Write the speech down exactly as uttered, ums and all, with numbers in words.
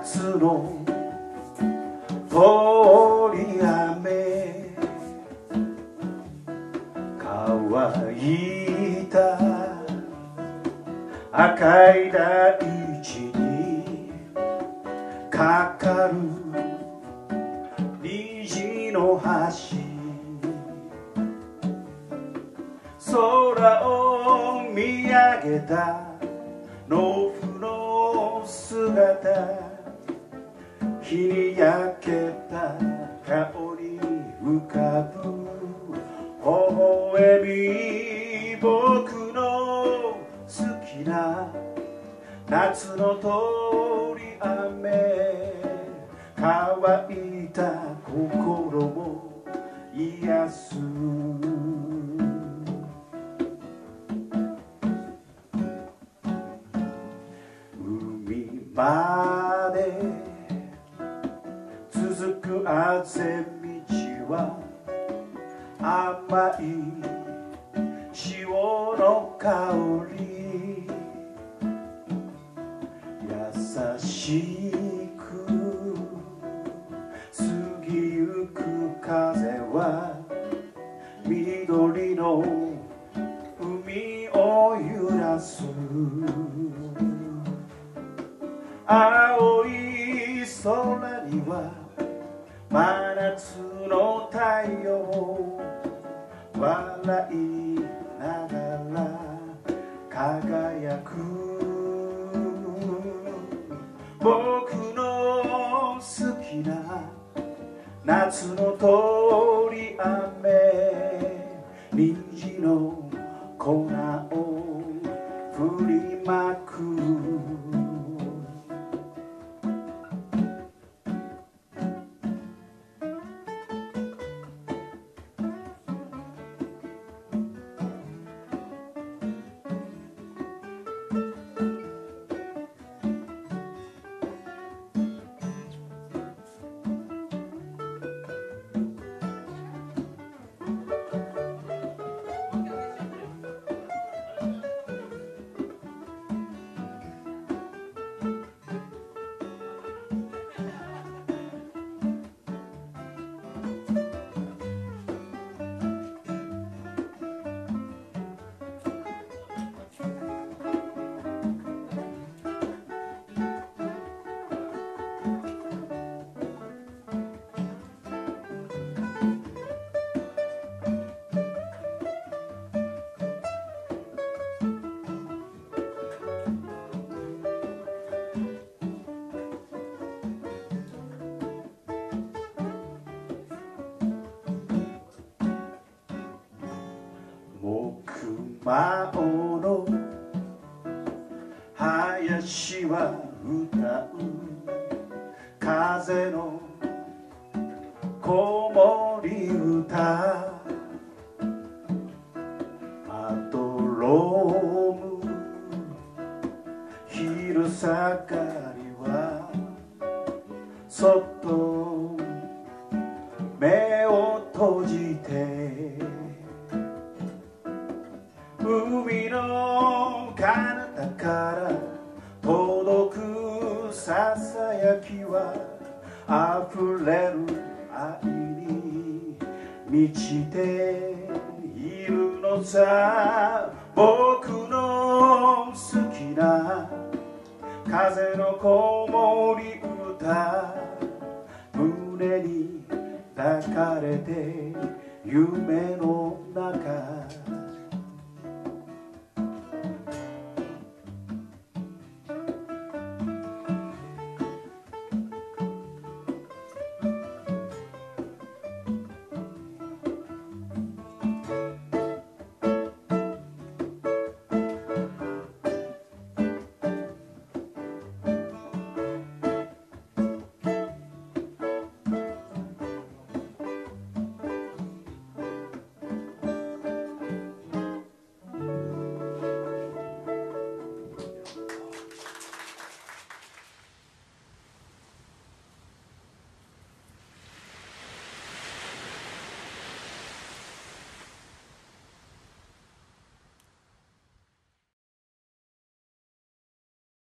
夏の通り雨乾いた赤い大地にかかる虹の橋空を見上げた農夫の姿日に焼けた顔に浮かぶ微笑み僕の好きな夏の通り雨乾いた心も癒す海まで続くあぜ道は甘い潮の香り優しく過ぎゆく風は緑の海を揺らす青い空には真夏の太陽笑いながら輝く僕の好きな夏の通り雨虹の粉を振りまく木馬の林は歌う風の子守歌パトローム昼下がりはそっと目を閉じて海の彼方から届くささやきは溢れる愛に満ちているのさ僕の好きな風の子守歌胸に抱かれて夢の中